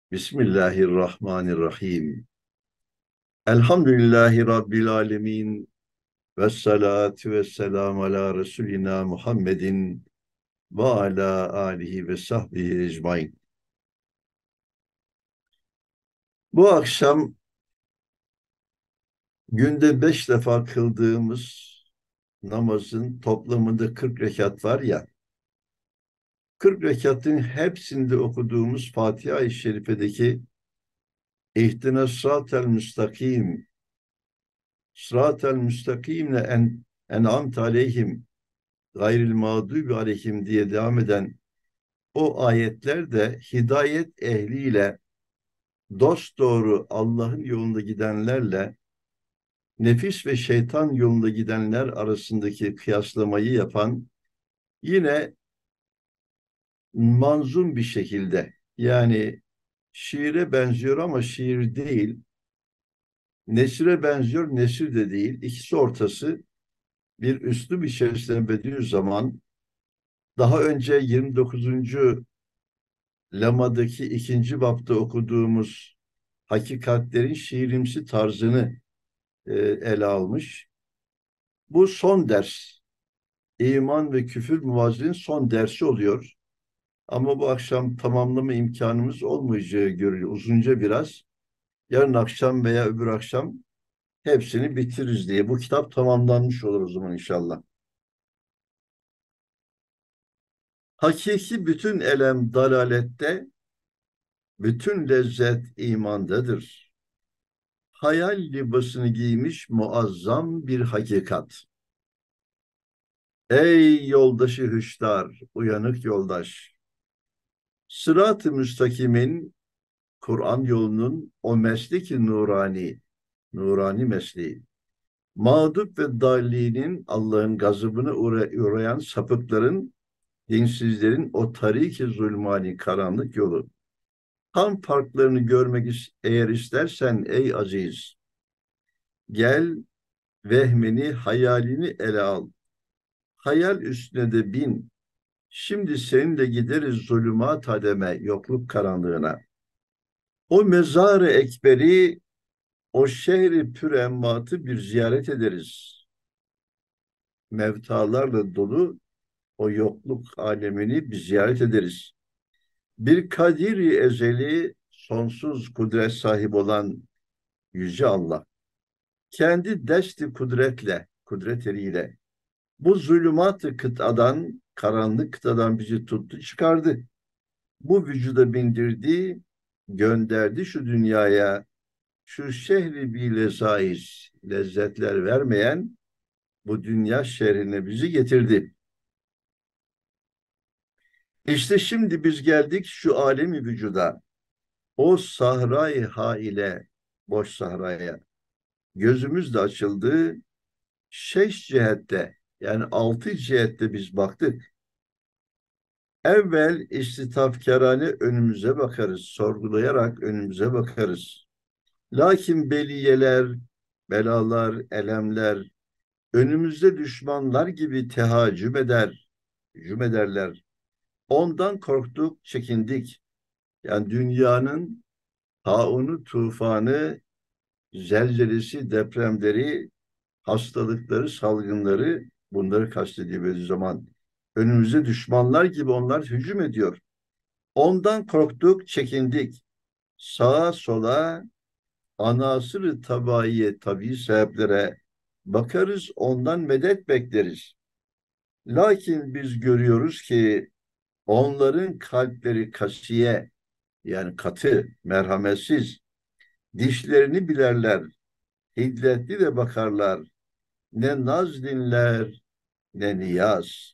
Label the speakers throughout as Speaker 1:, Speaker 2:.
Speaker 1: Bismillahirrahmanirrahim. Elhamdülillahi Rabbil alemin. Ve salatu ve selamu ala Resulina Muhammedin ve ala alihi ve sahbihi ecmain. Bu akşam günde 5 defa kıldığımız namazın toplamında 40 rekat var ya, 40 rekatın hepsinde okuduğumuz Fatiha-i Şerife'deki İhdine sıratel müstakim, sıratel müstakimle en'amte aleyhim gayril mağdubi aleyhim diye devam eden o ayetler de hidayet ehliyle dosdoğru Allah'ın yolunda gidenlerle nefis ve şeytan yolunda gidenler arasındaki kıyaslamayı yapan yine manzum bir şekilde, yani şiire benziyor ama şiir değil, nesire benziyor, nesir de değil, ikisi ortası bir üslup içerisinde Bediüzzaman daha önce 29. Lama'daki ikinci bapta okuduğumuz hakikatlerin şiirimsi tarzını ele almış. Bu son ders. İman ve küfür muvazinin son dersi oluyor. Ama bu akşam tamamlama imkanımız olmayacağı görülüyor. Uzunca biraz. Yarın akşam veya öbür akşam hepsini bitiririz diye. Bu kitap tamamlanmış olur o zaman inşallah. Hakiki bütün elem dalalette, bütün lezzet imandadır. Hayal libasını giymiş muazzam bir hakikat. Ey yoldaşı hüştar, uyanık yoldaş! Sırat-ı müstakimin, Kur'an yolunun o mesleki nurani, nurani mesleği, mağdup ve dallinin Allah'ın gazabına uğrayan sapıkların, dinsizlerin o tarik-i zulmani karanlık yolu. Tam farklarını görmek eğer istersen ey aziz, gel vehmini, hayalini ele al. Hayal üstüne de bin. Şimdi seninle gideriz zulümat hademe, yokluk karanlığına. O mezar-ı ekberi, o şehri pür emmatı bir ziyaret ederiz. Mevtalarla dolu o yokluk alemini bir ziyaret ederiz. Bir kadiri ezeli, sonsuz kudret sahibi olan Yüce Allah, kendi desti kudretle, kudret eliyle bu zulümat-ı kıtadan, karanlık kıtadan bizi tuttu, çıkardı. Bu vücuda bindirdi, gönderdi şu dünyaya, şu şehri bir lezaiz, lezzetler vermeyen bu dünya şehrine bizi getirdi. İşte şimdi biz geldik şu alemi vücuda, o sahrayı haile, boş sahraya. Gözümüz de açıldı, şeş cihette, yani 6 cihette biz baktık. Evvel istitafkarane önümüze bakarız, sorgulayarak önümüze bakarız. Lakin beliyeler, belalar, elemler önümüzde düşmanlar gibi tehacüm eder, hücum ederler. Ondan korktuk, çekindik. Yani dünyanın taunu, tufanı, zelzelesi, depremleri, hastalıkları, salgınları, bunları kastediyor zaman. Önümüze düşmanlar gibi onlar hücum ediyor. Ondan korktuk, çekindik. Sağa sola, anasır-ı tabaiye, tabii sebeplere bakarız, ondan medet bekleriz. Lakin biz görüyoruz ki onların kalpleri kasiye, yani katı, merhametsiz, dişlerini bilerler, hiddetli de bakarlar, ne naz dinler, ne niyaz.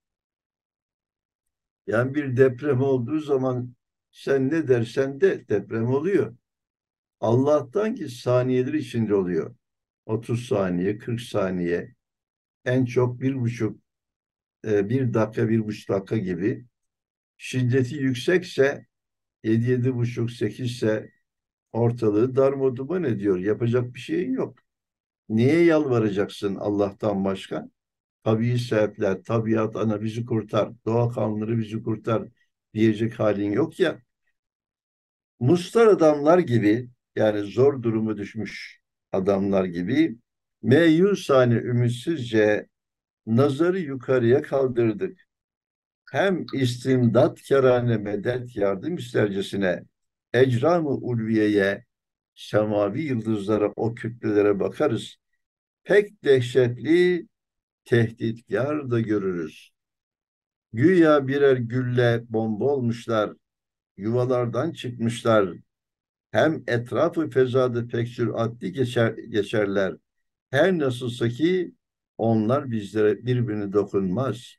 Speaker 1: Yani bir deprem olduğu zaman sen ne dersen de deprem oluyor. Allah'tan ki saniyeler içinde oluyor. 30 saniye, 40 saniye, en çok 1,5, 1 dakika, 1,5 dakika gibi. Şiddeti yüksekse 7, 7,5, 8 ise ortalığı darmadağın ediyor. Yapacak bir şeyin yok. Niye yalvaracaksın Allah'tan başka? Tabii sebepler, tabiat ana bizi kurtar, doğa kanunları bizi kurtar diyecek halin yok ya. Mustar adamlar gibi, yani zor durumu düşmüş adamlar gibi meyusane ümitsizce nazarı yukarıya kaldırdık. Hem istimdatkarane medet yardım istercesine ecram-ı ulviyeye, semavi yıldızlara, o kütlelere bakarız. Pek dehşetli tehditkar da görürüz. Güya birer gülle bomba olmuşlar, yuvalardan çıkmışlar. Hem etrafı fezada pek süratli geçerler. Her nasılsa ki onlar bizlere birbirine dokunmaz.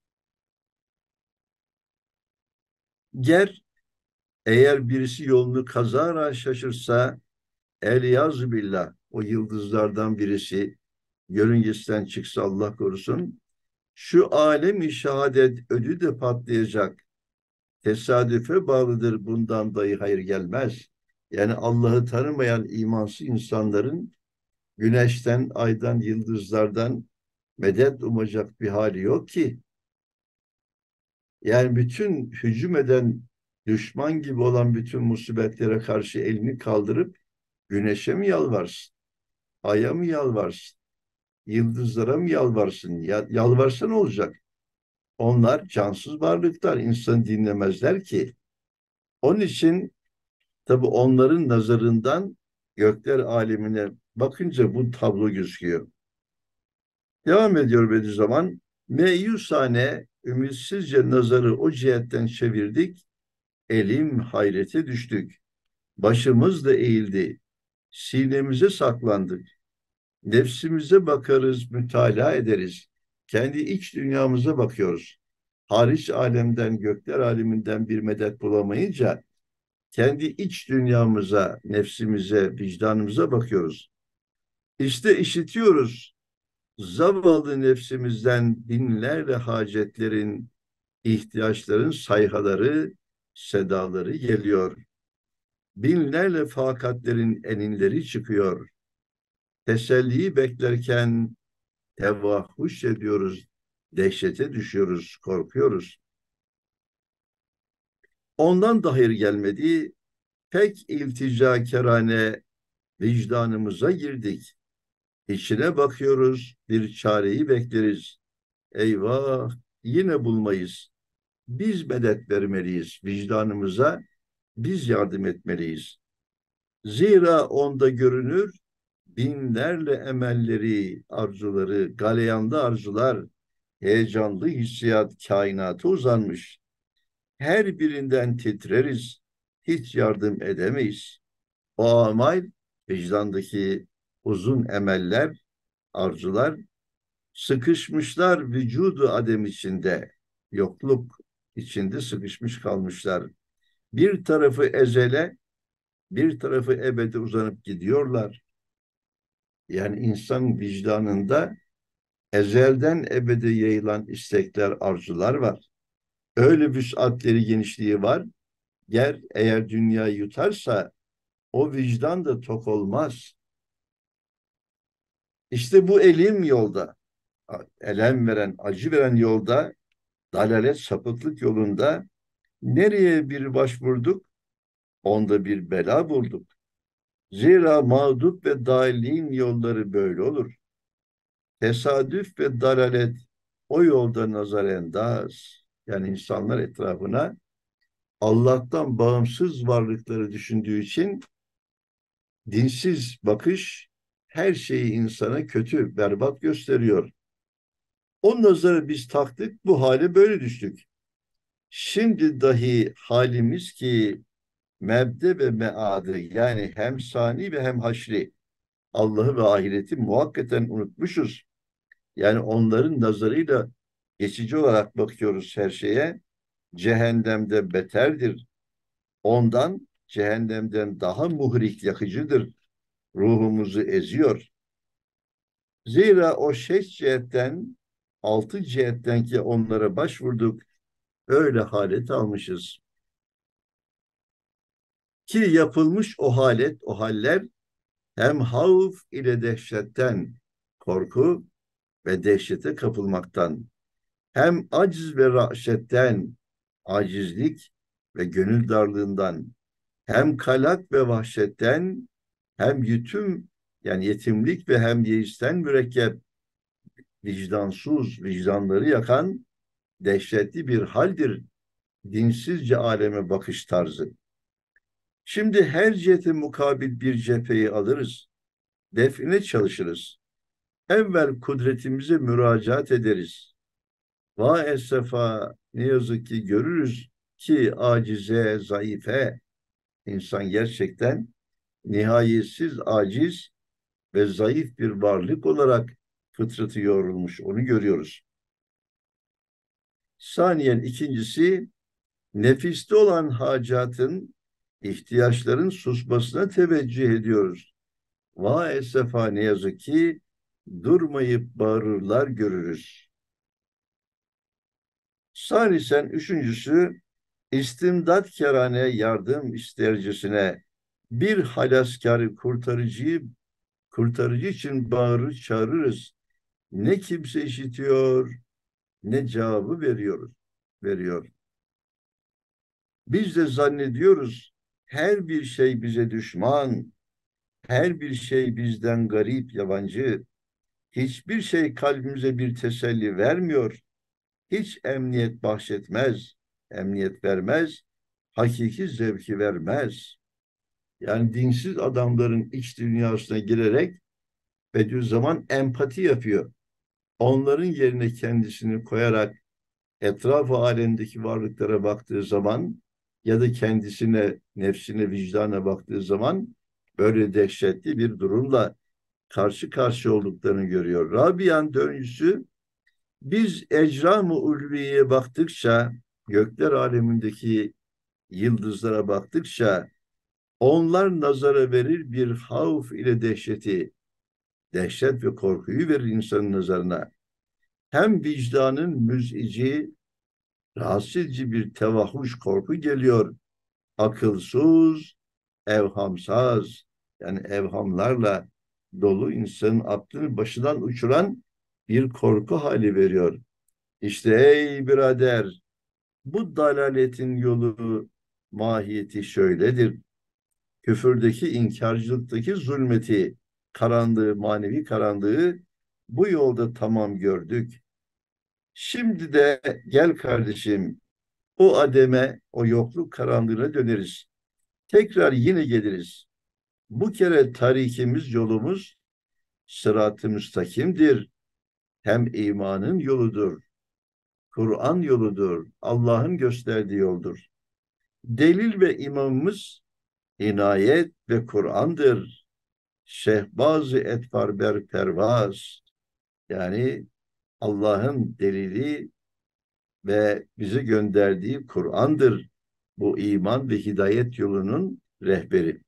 Speaker 1: Ger eğer birisi yolunu kazara şaşırsa, Eliyaz billah, o yıldızlardan birisi yörüngesinden çıksa Allah korusun, şu alem-i şehadet ödü de patlayacak. Tesadüfe bağlıdır, bundan dahi hayır gelmez. Yani Allah'ı tanımayan imansız insanların güneşten, aydan, yıldızlardan medet umacak bir hali yok ki. Yani bütün hücum eden, düşman gibi olan bütün musibetlere karşı elini kaldırıp güneşe mi yalvarsın? Aya mı yalvarsın? Yıldızlara mı yalvarsın? Yalvarsa ne olacak? Onlar cansız varlıklar, insanı dinlemezler ki. Onun için tabii onların nazarından gökler alemine bakınca bu tablo gözüküyor. Devam ediyor Bediüzzaman. Meyusane ümitsizce nazarı o cihetten çevirdik, elim hayrete düştük. Başımız da eğildi, sinemize saklandık. Nefsimize bakarız, mütalaa ederiz. Kendi iç dünyamıza bakıyoruz. Hariç alemden, gökler aleminden bir medet bulamayınca kendi iç dünyamıza, nefsimize, vicdanımıza bakıyoruz. İşte işitiyoruz. Zavallı nefsimizden binlerle hacetlerin, ihtiyaçların sayhaları, sedaları geliyor. Binlerle fakatlerin eninleri çıkıyor. Teselliyi beklerken tevahhuş ediyoruz, dehşete düşüyoruz, korkuyoruz. Ondan da hayır gelmedi, pek ilticakerane vicdanımıza girdik. İçine bakıyoruz, bir çareyi bekleriz. Eyvah, yine bulmayız. Biz medet vermeliyiz vicdanımıza, biz yardım etmeliyiz. Zira onda görünür binlerle emelleri, arzuları, galeyanda arzular, heyecanlı hissiyat kainata uzanmış. Her birinden titreriz, hiç yardım edemeyiz. O amal, vicdandaki uzun emeller, arzular, sıkışmışlar vücudu adem içinde, yokluk içinde sıkışmış kalmışlar. Bir tarafı ezele, bir tarafı ebede uzanıp gidiyorlar. Yani insan vicdanında ezelden ebede yayılan istekler, arzular var. Öyle vüsatleri, genişliği var. Eğer dünyayı yutarsa o vicdan da tok olmaz. İşte bu elim yolda, elem veren, acı veren yolda, dalalet, sapıklık yolunda nereye bir başvurduk, onda bir bela bulduk. Zira mağdup ve dâilliğin yolları böyle olur. Tesadüf ve dalalet o yolda nazarendaz. Yani insanlar etrafına Allah'tan bağımsız varlıkları düşündüğü için dinsiz bakış her şeyi insana kötü, berbat gösteriyor. O nazarı biz taktık, bu hale böyle düştük. Şimdi dahi halimiz ki mebde ve meadı, yani hem sani ve hem haşri, Allah'ı ve ahireti muhakkaten unutmuşuz. Yani onların nazarıyla geçici olarak bakıyoruz her şeye. Cehennemde beterdir. Ondan, cehennemden daha muhrik, yakıcıdır. Ruhumuzu eziyor. Zira o 6 cihetten, 6 cihetten ki onlara başvurduk, öyle halet almışız. Ki yapılmış o halet, o haller hem havf ile dehşetten, korku ve dehşete kapılmaktan, hem aciz ve rahşetten, acizlik ve gönül darlığından, hem kalak ve vahşetten hem yani yetimlik ve hem yeisten mürekkep vicdansız, vicdanları yakan dehşetli bir haldir dinsizce aleme bakış tarzı. Şimdi her cihete mukabil bir cepheyi alırız, define çalışırız. Evvel kudretimize müracaat ederiz. Va essefa ne yazık ki görürüz ki acize, zayıfe, insan gerçekten nihayetsiz aciz ve zayıf bir varlık olarak fıtratı yorulmuş. Onu görüyoruz. Saniyen ikincisi nefiste olan hacatın, ihtiyaçların susmasına teveccüh ediyoruz. Va essefa ne yazık ki durmayıp bağırırlar görürüz. Salisen üçüncüsü istimdat kerane yardım istercesine bir halaskarı kurtarıcı için bağırır çağırırız. Ne kimse işitiyor ne cevabı veriyor. Biz de zannediyoruz her bir şey bize düşman, her bir şey bizden garip, yabancı. Hiçbir şey kalbimize bir teselli vermiyor. Hiç emniyet vermez, hakiki zevki vermez. Yani dinsiz adamların iç dünyasına girerek Bediüzzaman empati yapıyor. Onların yerine kendisini koyarak etraf alemdeki varlıklara baktığı zaman ya da kendisine, nefsine, vicdana baktığı zaman böyle dehşetli bir durumla karşı karşı olduklarını görüyor. Rabia'nın döngüsü biz ecram-ı ulviyeye baktıkça, gökler alemindeki yıldızlara baktıkça onlar nazara verir bir havf ile dehşeti, dehşet ve korkuyu verir insanın nazarına. Hem vicdanın müzici, rahatsız edici bir tevahhuş korku geliyor. Akılsız, evhamsız, yani evhamlarla dolu insanın aklını başından uçuran bir korku hali veriyor. İşte ey birader, bu dalaletin yolu mahiyeti şöyledir. Küfürdeki, inkarcılıktaki zulmeti, karanlığı, manevi karanlığı bu yolda tamam gördük. Şimdi de gel kardeşim, o ademe, o yokluk karanlığına döneriz. Tekrar yine geliriz. Bu kere tarikimiz, yolumuz sırat-ı müstakimdir. Hem imanın yoludur, Kur'an yoludur, Allah'ın gösterdiği yoldur. Delil ve imamımız inayet ve Kur'an'dır. Şehbaz-ı etvar ber pervaz. Yani Allah'ın delili ve bize gönderdiği Kur'an'dır. Bu iman ve hidayet yolunun rehberi.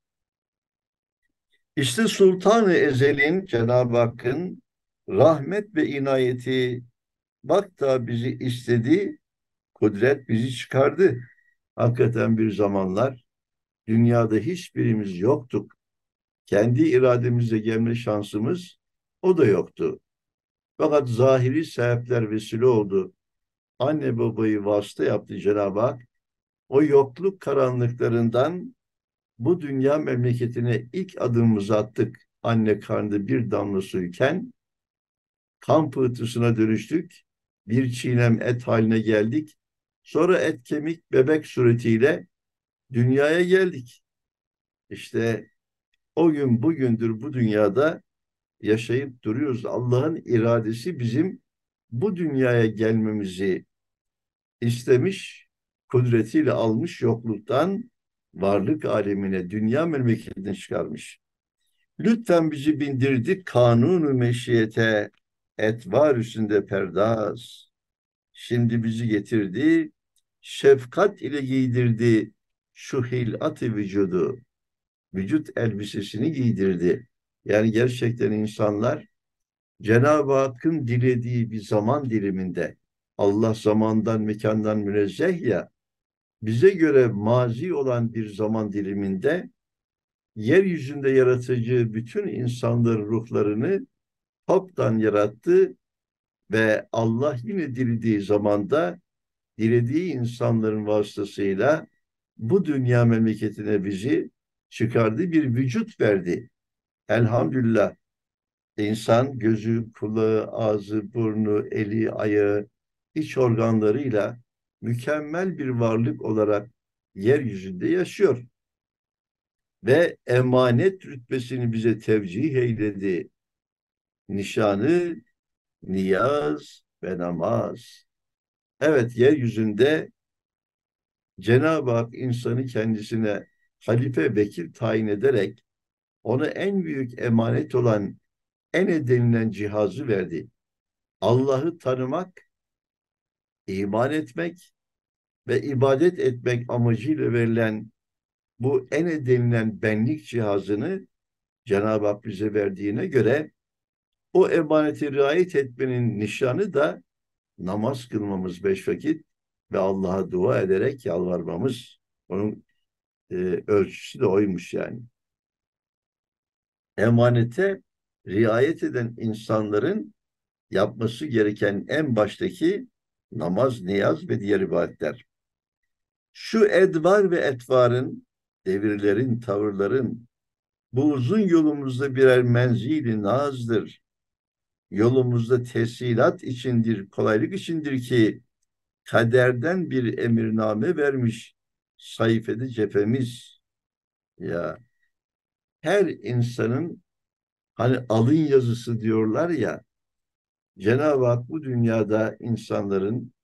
Speaker 1: İşte Sultan-ı Ezel'in, Cenab-ı Hakk'ın rahmet ve inayeti bak da bizi istedi, kudret bizi çıkardı. Hakikaten bir zamanlar dünyada hiçbirimiz yoktuk. Kendi irademizle gelme şansımız o da yoktu. Fakat zahiri sebepler vesile oldu. Anne babayı vasıta yaptı Cenab-ı Hak. O yokluk karanlıklarından bu dünya memleketine ilk adımımızı attık. Anne karnında bir damla suyken kan pıhtısına dönüştük. Bir çiğnem et haline geldik. Sonra et kemik bebek suretiyle dünyaya geldik. İşte o gün bugündür bu dünyada yaşayıp duruyoruz. Allah'ın iradesi bizim bu dünyaya gelmemizi istemiş, kudretiyle almış yokluktan varlık alemine, dünya memleketine çıkarmış. Lütfen bizi bindirdi kanunu meşiyete, etvar üstünde perdaz. Şimdi bizi getirdi, şefkat ile giydirdi şu hilat-ı vücudu. Vücut elbisesini giydirdi. Yani gerçekten insanlar Cenab-ı Hakk'ın dilediği bir zaman diliminde, Allah zamandan, mekandan münezzeh ya, bize göre mazi olan bir zaman diliminde yeryüzünde yaratıcı bütün insanların ruhlarını toptan yarattı ve Allah yine dilediği zamanda dilediği insanların vasıtasıyla bu dünya memleketine bizi çıkardı, bir vücut verdi. Elhamdülillah. İnsan gözü, kulağı, ağzı, burnu, eli, ayağı, iç organlarıyla mükemmel bir varlık olarak yeryüzünde yaşıyor. Ve emanet rütbesini bize tevcih eyledi. Nişanı, niyaz ve namaz. Evet, yeryüzünde Cenab-ı Hak insanı kendisine halife vekil tayin ederek ona en büyük emanet olan denilen cihazı verdi. Allah'ı tanımak, iman etmek ve ibadet etmek amacıyla verilen bu denilen benlik cihazını Cenab-ı Hak bize verdiğine göre o emanete riayet etmenin nişanı da namaz kılmamız 5 vakit ve Allah'a dua ederek yalvarmamız. Onun ölçüsü de oymuş yani. Emanete riayet eden insanların yapması gereken en baştaki namaz, niyaz ve diğer ibadetler. Şu edvar ve etvarın, devirlerin, tavırların, bu uzun yolumuzda birer menzili nazdır. Yolumuzda teshilat içindir, kolaylık içindir ki kaderden bir emirname vermiş sayfede cephemiz. Ya her insanın hani alın yazısı diyorlar ya, Cenab-ı Hak bu dünyada insanların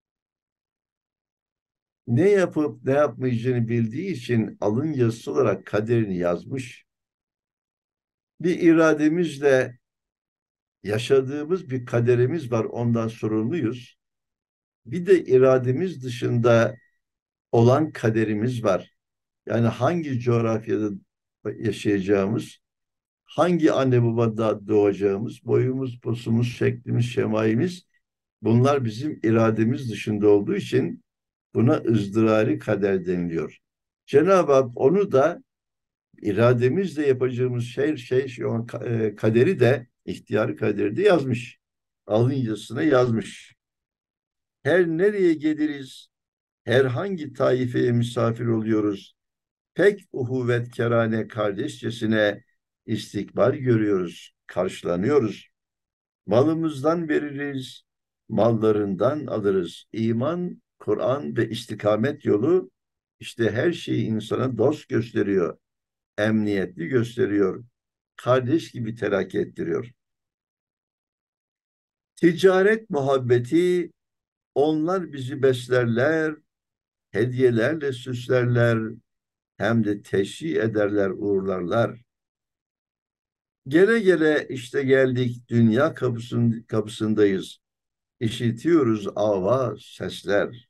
Speaker 1: ne yapıp ne yapmayacağını bildiği için alın yazısı olarak kaderini yazmış. Bir irademizle yaşadığımız bir kaderimiz var, ondan sorumluyuz. Bir de irademiz dışında olan kaderimiz var. Yani hangi coğrafyada yaşayacağımız, hangi anne babada doğacağımız, boyumuz, posumuz, şeklimiz, şemaimiz, bunlar bizim irademiz dışında olduğu için buna ızdırari kader deniliyor. Cenab-ı Hak onu da irademizle yapacağımız şu an kaderi de, ihtiyar kaderi de yazmış. Alın yazısına yazmış. Her nereye geliriz, herhangi taifeye misafir oluyoruz. Pek uhuvvetkerane kardeşçesine istikbal görüyoruz, karşılanıyoruz. Malımızdan veririz, mallarından alırız. İman, Kur'an ve istikamet yolu işte her şeyi insana dost gösteriyor, emniyetli gösteriyor, kardeş gibi telakki ettiriyor. Ticaret muhabbeti, onlar bizi beslerler, hediyelerle süslerler, hem de teşhi ederler, uğurlarlar. Gele gele işte geldik, dünya kapısındayız. İşitiyoruz avaz, sesler.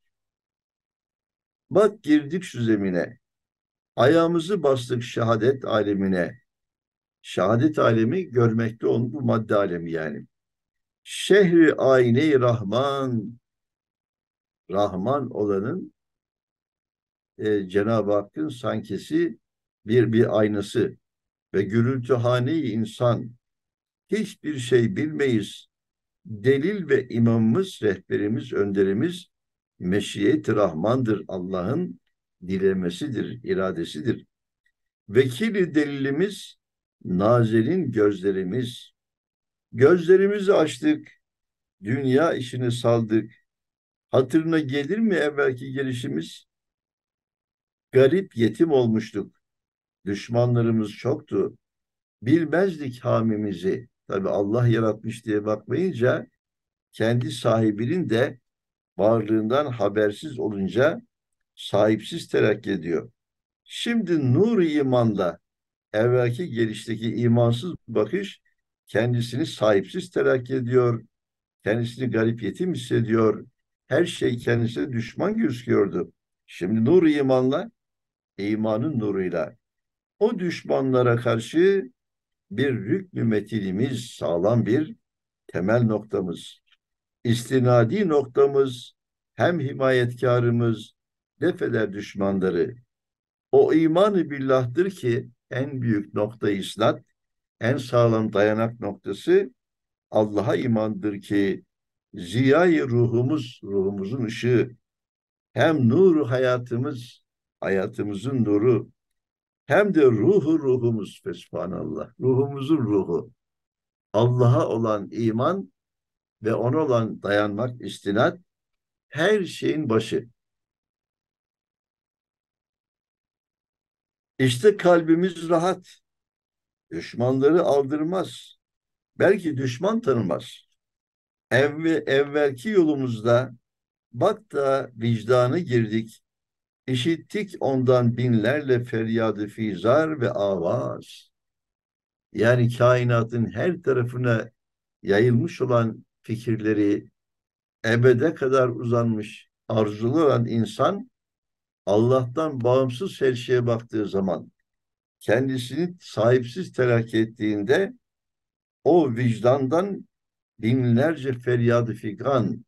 Speaker 1: Bak girdik şu zemine, ayağımızı bastık şehadet alemine. Şehadet alemi görmekte olan bu madde alemi yani. Şehri ayne-i Rahman, Rahman olanın Cenab-ı Hakk'ın sankisi bir aynası ve gürültühane-i insan. Hiçbir şey bilmeyiz. Delil ve imamımız, rehberimiz, önderimiz meşiyet-i Rahman'dır. Allah'ın dilemesidir, iradesidir. Vekili delilimiz, nazerin gözlerimiz. Gözlerimizi açtık, dünya işini saldık. Hatırına gelir mi evvelki gelişimiz? Garip yetim olmuştuk. Düşmanlarımız çoktu. Bilmezdik hamimizi. Tabii Allah yaratmış diye bakmayınca kendi sahibinin de varlığından habersiz olunca sahipsiz terakki ediyor. Şimdi nur imanla evvelki gelişteki imansız bakış kendisini sahipsiz terakki ediyor. Kendisini garip yetim hissediyor. Her şey kendisine düşman gözüküyordu. Şimdi nur imanla, imanın nuruyla o düşmanlara karşı bir rüknü metinimiz, sağlam bir temel noktamız, istinadi noktamız, hem himayetkarımız, defeder düşmanları. O iman-ı billah'tır ki en büyük nokta isnat, en sağlam dayanak noktası Allah'a imandır ki ziyayı ruhumuz, ruhumuzun ışığı, hem nuru hayatımız, hayatımızın nuru, hem de ruhumuz, Fesubhanallah. Ruhumuzun ruhu. Allah'a olan iman ve ona olan dayanmak, istinad her şeyin başı. İşte kalbimiz rahat. Düşmanları aldırmaz. Belki düşman tanımaz. Evvelki yolumuzda bak da vicdanı girdik. İşittik ondan binlerle feryadı fizar ve avaz. Yani kainatın her tarafına yayılmış olan fikirleri, ebede kadar uzanmış arzulu olan insan, Allah'tan bağımsız her şeye baktığı zaman, kendisini sahipsiz telakki ettiğinde, o vicdandan binlerce feryadı figan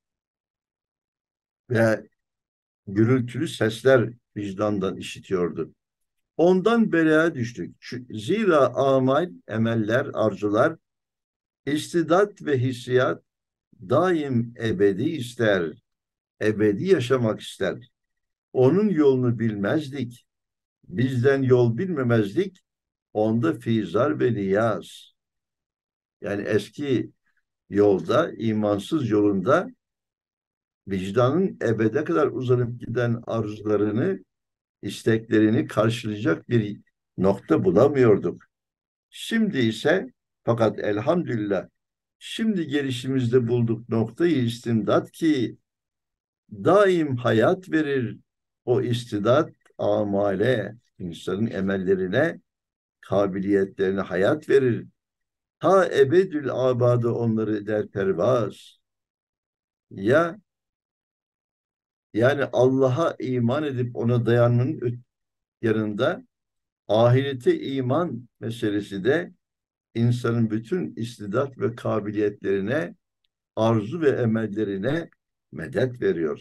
Speaker 1: ve gürültülü sesler vicdandan işitiyordu. Ondan belaya düştük. Zira amal, emeller, arzular, istidat ve hissiyat daim ebedi ister, ebedi yaşamak ister. Onun yolunu bilmezdik, bizden yol bilmemezlik, onda fizar ve niyaz. Yani eski yolda, imansız yolunda vicdanın ebede kadar uzanıp giden arzularını, isteklerini karşılayacak bir nokta bulamıyorduk. Şimdi ise fakat elhamdülillah şimdi gelişimizde bulduk noktayı istimdat ki daim hayat verir o istidat amale, insanın emellerine, kabiliyetlerine hayat verir. Ta ebedül abada onları der pervaz. Ya yani Allah'a iman edip ona dayanmanın yanında ahirete iman meselesi de insanın bütün istidat ve kabiliyetlerine, arzu ve emellerine medet veriyor.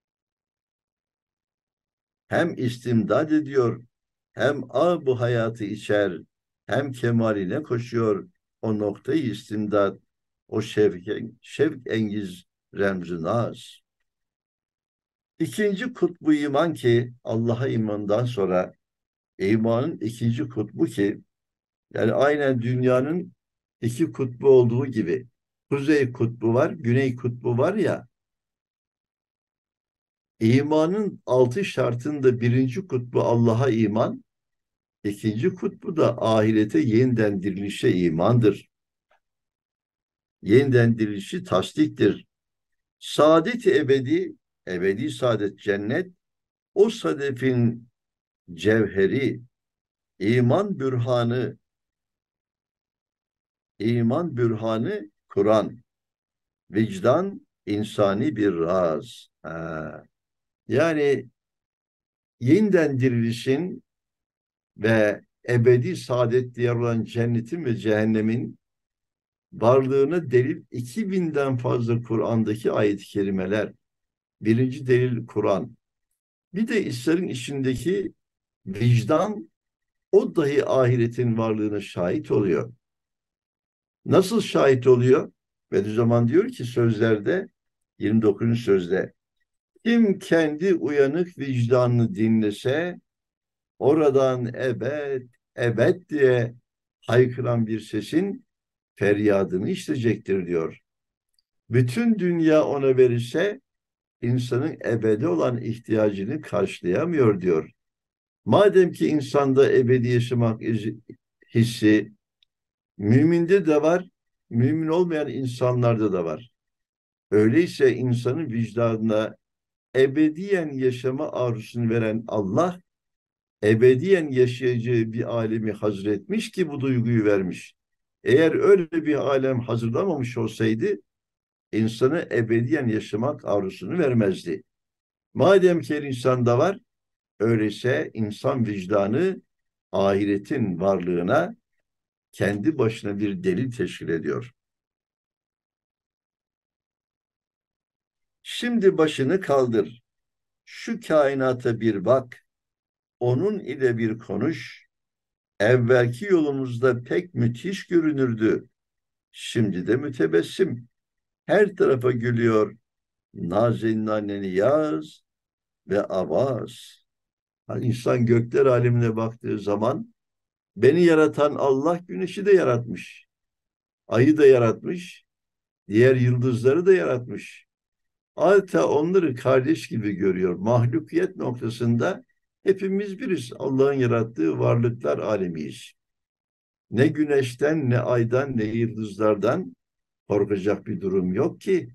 Speaker 1: Hem istimdad ediyor, hem bu hayatı içer, hem kemaline koşuyor. O noktayı istimdad, o şevk engiz remz-i naz. İkinci kutbu iman ki Allah'a imandan sonra imanın ikinci kutbu ki yani aynen dünyanın iki kutbu olduğu gibi kuzey kutbu var, güney kutbu var ya, imanın altı şartında birinci kutbu Allah'a iman, ikinci kutbu da ahirete yeniden dirilişe imandır. Yeniden dirilişi tasdiktir. Saadet-i ebedi, ebedi saadet cennet, o sadefin cevheri, iman bürhanı, iman bürhanı Kur'an, vicdan insani bir raz. Yani yeniden dirilişin ve ebedi saadet diye olan cennetin ve cehennemin varlığına delil 2000'den fazla Kur'an'daki ayet-i kerimeler. Birinci delil Kur'an. Bir de İslam'ın içindeki vicdan, o dahi ahiretin varlığına şahit oluyor. Nasıl şahit oluyor? Bediüzzaman diyor ki sözlerde, 29. sözde, kim kendi uyanık vicdanını dinlese, oradan ebed, ebed diye haykıran bir sesin feryadını işitecektir diyor. Bütün dünya ona verirse insanın ebedi olan ihtiyacını karşılayamıyor diyor. Madem ki insanda ebedi yaşamak hissi müminde de var, mümin olmayan insanlarda da var. Öyleyse insanın vicdanına ebediyen yaşama arzusunu veren Allah, ebediyen yaşayacağı bir alemi hazretmiş ki bu duyguyu vermiş. Eğer öyle bir alem hazırlamamış olsaydı, insana ebediyen yaşamak arzusunu vermezdi. Madem ki her insanda var, öyleyse insan vicdanı ahiretin varlığına kendi başına bir delil teşkil ediyor. Şimdi başını kaldır, şu kainata bir bak, onun ile bir konuş. Evvelki yolumuzda pek müthiş görünürdü. Şimdi de mütebessim. Her tarafa gülüyor. Nazenin anneni yaz ve avaz. Hani insan gökler alemine baktığı zaman beni yaratan Allah güneşi de yaratmış. Ayı da yaratmış. Diğer yıldızları da yaratmış. Adeta onları kardeş gibi görüyor. Mahlukiyet noktasında hepimiz biriz. Allah'ın yarattığı varlıklar alemiyiz. Ne güneşten, ne aydan, ne yıldızlardan korkacak bir durum yok ki.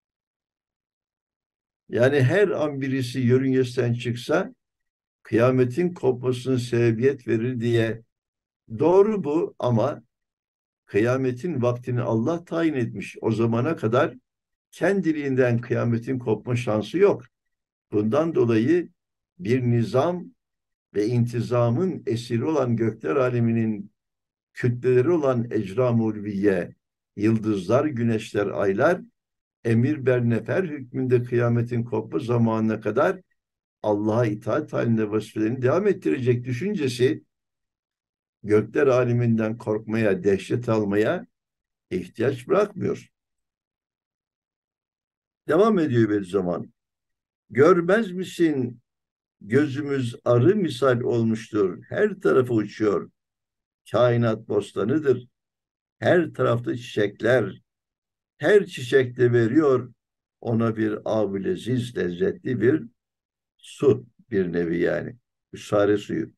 Speaker 1: Yani her an birisi yörüngesinden çıksa kıyametin kopmasına sebebiyet verir diye. Doğru bu ama kıyametin vaktini Allah tayin etmiş. O zamana kadar kendiliğinden kıyametin kopma şansı yok. Bundan dolayı bir nizam ve intizamın esiri olan gökler aleminin kütleleri olan ecram-ı ulviye, yıldızlar, güneşler, aylar, emir bernefer hükmünde kıyametin kopma zamanına kadar Allah'a itaat halinde vazifelerini devam ettirecek düşüncesi gökler aleminden korkmaya, dehşet almaya ihtiyaç bırakmıyor. Devam ediyor bir zaman. Görmez misin gözümüz arı misal olmuştur. Her tarafı uçuyor. Kainat bostanıdır. Her tarafta çiçekler. Her çiçekte veriyor ona bir av leziz, lezzetli bir su bir nevi yani. Üsare suyu.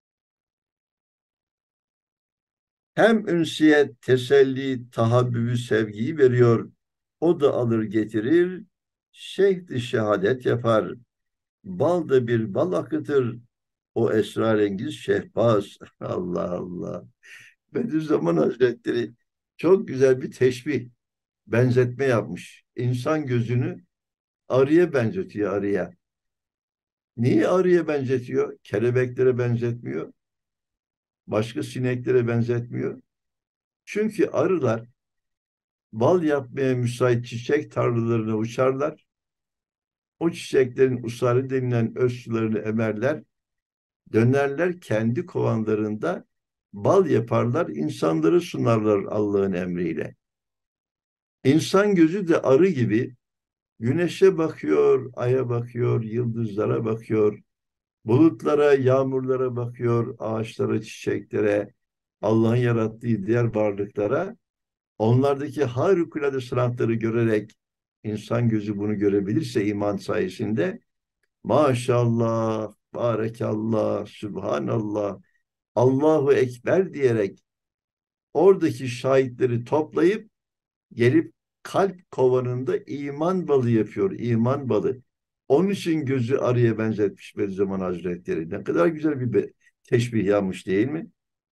Speaker 1: Hem ünsiyet, teselli, tahabbübü, sevgiyi veriyor. O da alır getirir. Şehd-i şehadet yapar. Bal da bir bal akıtır. O esrarengiz şehbaz. Allah Allah. Bediüzzaman Hazretleri çok güzel bir teşbih, benzetme yapmış. İnsan gözünü arıya benzetiyor, arıya. Niye arıya benzetiyor? Kelebeklere benzetmiyor. Başka sineklere benzetmiyor. Çünkü arılar bal yapmaya müsait çiçek tarlalarına uçarlar. O çiçeklerin usarı denilen öz sularını emerler. Dönerler kendi kovanlarında bal yaparlar. İnsanları sunarlar Allah'ın emriyle. İnsan gözü de arı gibi güneşe bakıyor, aya bakıyor, yıldızlara bakıyor, bulutlara, yağmurlara bakıyor, ağaçlara, çiçeklere, Allah'ın yarattığı diğer varlıklara. Onlardaki harikulade sanatları görerek insan gözü bunu görebilirse iman sayesinde maşallah, barekallah, sübhanallah, Allahu Ekber diyerek oradaki şahitleri toplayıp gelip kalp kovanında iman balı yapıyor, iman balı. Onun için gözü arıya benzetmiş Bediüzzaman Hazretleri. Ne kadar güzel bir teşbih yapmış değil mi?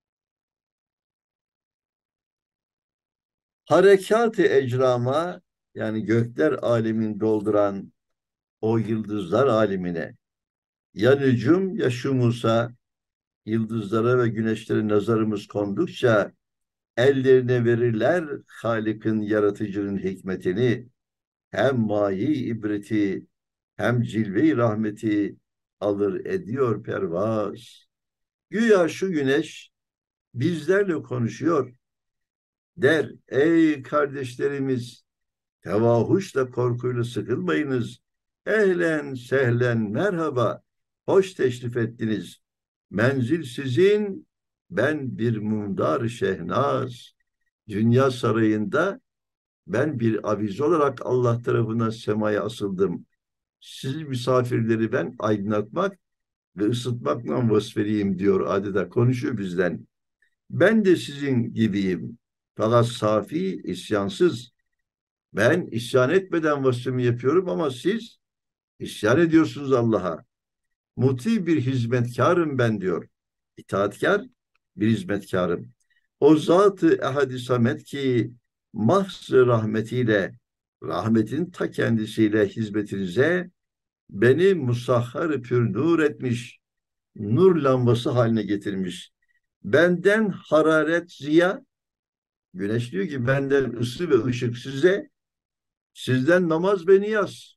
Speaker 1: Harekat-ı ecrama yani gökler alemin dolduran o yıldızlar alemine ya nücum ya şumusa yıldızlara ve güneşlere nazarımız kondukça ellerine verirler Halık'ın yaratıcının hikmetini hem mayi ibreti hem cilve-i rahmeti alır ediyor pervaz. Güya şu güneş bizlerle konuşuyor. Der ey kardeşlerimiz tevahuşla korkuyla sıkılmayınız. Ehlen sehlen merhaba. Hoş teşrif ettiniz. Menzil sizin, ben bir mundar şehnaz. Dünya sarayında ben bir avize olarak Allah tarafından semaya asıldım. Siz misafirleri ben aydınlatmak ve ısıtmakla vasfedeyim diyor adeta. Konuşuyor bizden. Ben de sizin gibiyim. Fakat safi, isyansız. Ben isyan etmeden vasfımı yapıyorum ama siz isyan ediyorsunuz Allah'a. Muti bir hizmetkarım ben diyor. İtaatkar bir hizmetkarım. O zat-ı ehad-i samet ki mahz-ı rahmetiyle, rahmetin ta kendisiyle hizmetinize beni musahhar pür nur etmiş, nur lambası haline getirmiş. Benden hararet ziya, güneş diyor ki benden ısı ve ışık size, sizden namaz ve niyaz.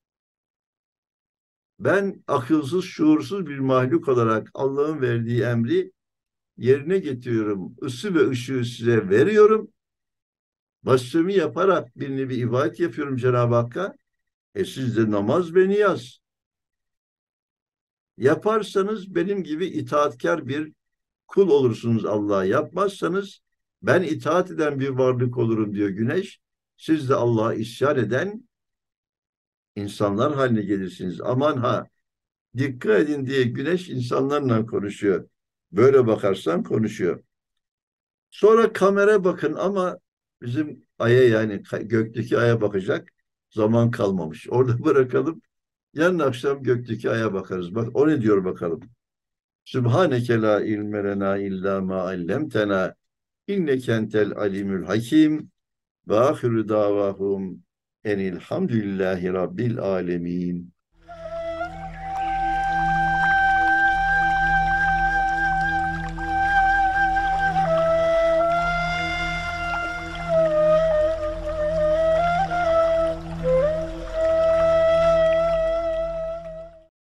Speaker 1: Ben akılsız, şuursuz bir mahluk olarak Allah'ın verdiği emri yerine getiriyorum. Isı ve ışığı size veriyorum. Vasfımı yaparak bir nevi ibadet yapıyorum Cenab-ı Hakk'a. Siz de namaz ve niyaz. Yaparsanız benim gibi itaatkar bir kul olursunuz Allah'a. Yapmazsanız ben itaat eden bir varlık olurum diyor Güneş. Siz de Allah'a isyan eden insanlar haline gelirsiniz. Aman ha, dikkat edin diye Güneş insanlarla konuşuyor. Böyle bakarsan konuşuyor. Sonra kamera bakın ama bizim aya, yani gökteki aya bakacak zaman kalmamış. Orada bırakalım. Yarın akşam gökteki aya bakarız. Bak o ne diyor bakalım. Sübhaneke la ilme lena illa ma allamtena inneke entel alimül hakim ve ahiru davahum enilhamdülillahi rabbil alemin.